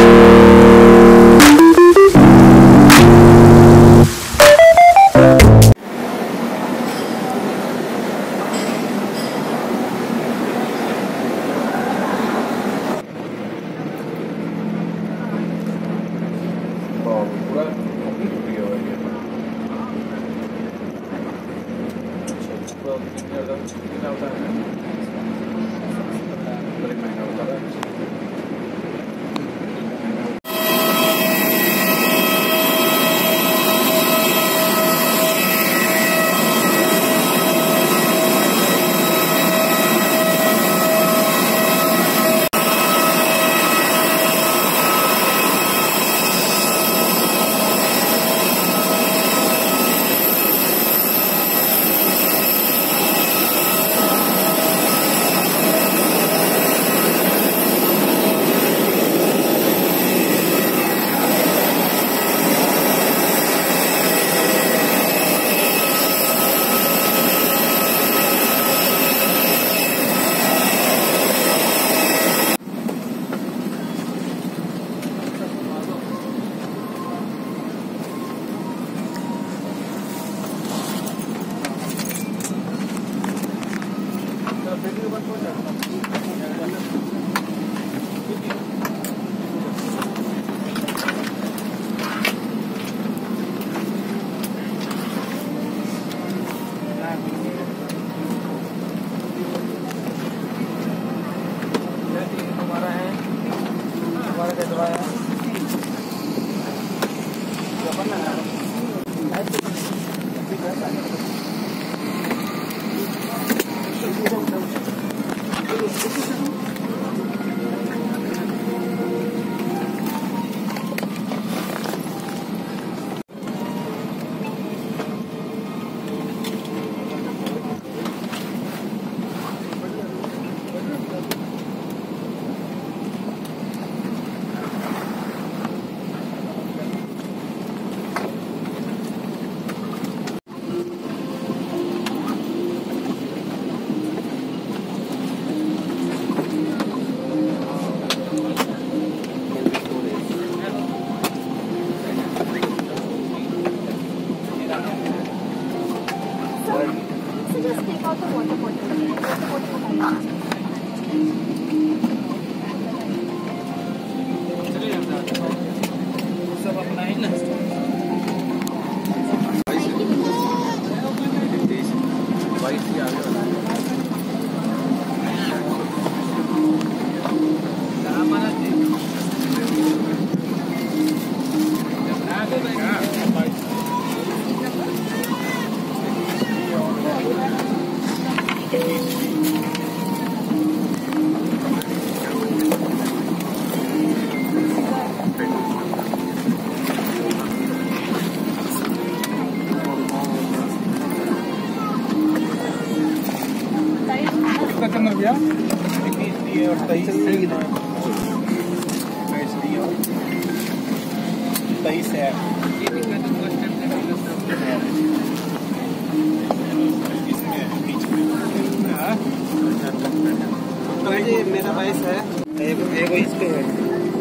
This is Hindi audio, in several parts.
मेरा 22 है, एगो इस पे है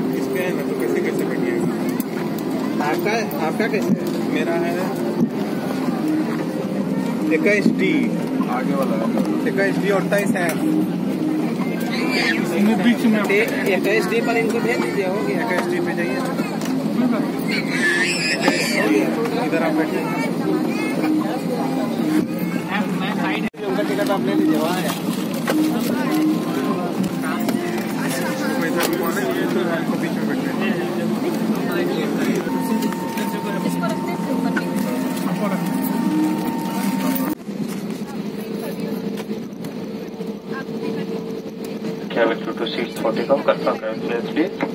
ना, तो कैसे कैसे कटिएगा? आपका कैसे है? मेरा है 21D आगे वाला, 21D और 23 है बीच में। 21D पर इनको भेज दीजिए, हो गया। 21D पे जाइए, इधर आप बैठे, उनका टिकट आप ले लीजिए, वहाँ है। बीच में बैठे Cabin crew to seats 40 come, confirm cabin clearance please.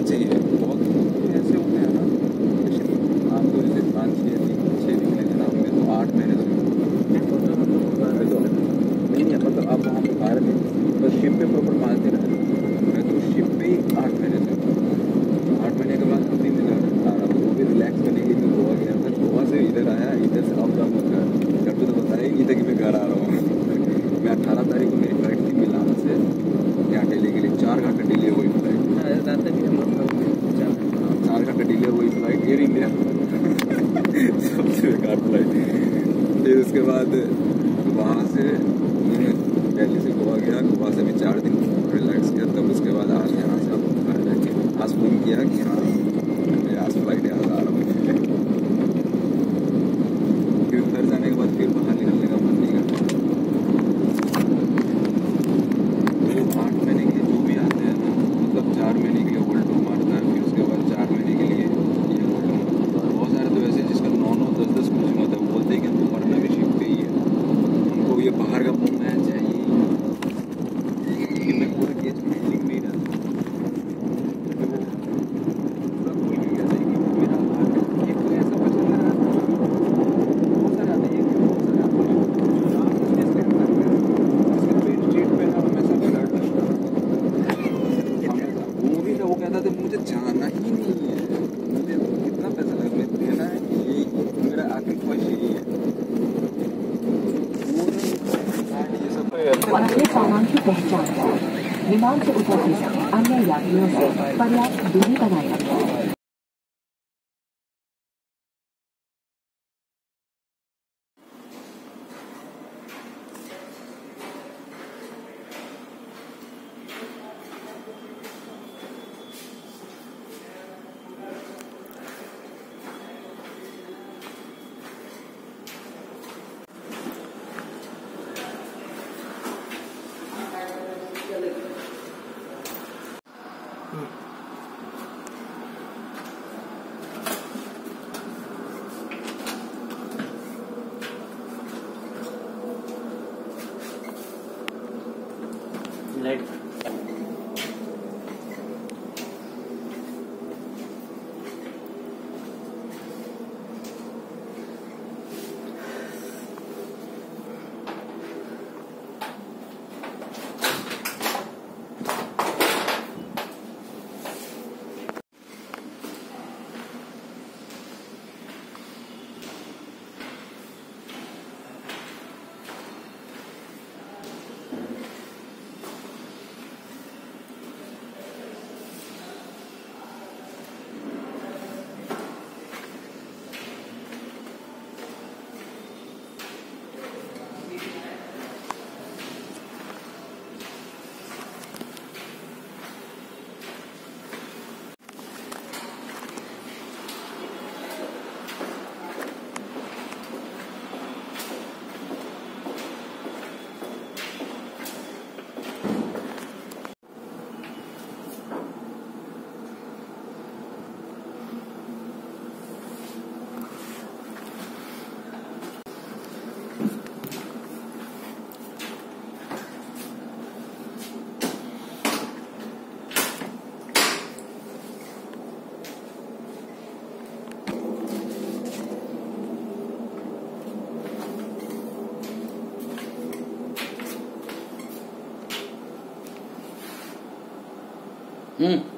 चाहिए। बहुत ऐसे होते हैं ना, आपको जैसे 5-6 दिन लेने ना, हमें तो 8 महीने से नहीं है, मतलब आप वहाँ पे बाहर में बस शिप पे प्रॉपर मारते रहते। मैं तो शिप पे ही 8 महीने से, 8 महीने के बाद 2-3 दिन आ रहा था, वो भी रिलैक्स करने के लिए गोवा गया था। गोवा से इधर आया, इधर से अप डाउन होकर घर पे तो बताया ही नहीं था कि मैं घर आ रहा हूँ। मैं 18 तारीख को मेरी फ्लाइट थी मिलान से यहाँ दिल्ली के लिए, 4 घंटे डिले हुई फ्लाइट। 4 घंटे डिले हुई फ्लाइट, एयर इंडिया सबसे बेकार फ्लाइट। फिर उसके बाद वहाँ से दिल्ली से गोवा गया, गोवा से भी 4 दिन रिलैक्स किया। तब उसके बाद आज यहाँ से घर जाके आज फोन किया कि हाँ मैं आज फ्लाइट यहाँ आ रहा हूँ। फिर घर जाने के बाद फिर बाहर निकलने का मन नहीं करता। 8 महीने के लिए जो भी आते हैं ना, मतलब 4 महीने के लिए वर्ल्ड टूर मारता है, फिर उसके बाद 4 महीने के लिए ये वर्ल्ड टूर। बहुत सारे तो ऐसे जिसका 9-9, 10-10 क्रूजिंग होता है, वो बोलते हैं कि हमको मरना भी शिप पे ही है, हमको ये बाहर का घूमना चाहिए। लेकिन मैं पूरे केस में लिख नहीं रहा था, पूरा भूल गया था कि मेरा एक तो ऐसा पसंद है। बहुत सारे आते हैं, बहुत सारे आते हैं इसका पेट स्ट्रीट पे ना हमेशा ब्लड लगता है। वो भी था, वो कहता था मुझे जाना ही नहीं है, मुझे कितना पैसा लगा, मैं देना है, यही मेरा आखिरी ख्वाहिश यही है। ये सब अपने सामान की पहचान करें। विमान से उतरते समय अन्य यात्रियों से पर्याप्त दूरी बनाए रखें। लाइट हम्म।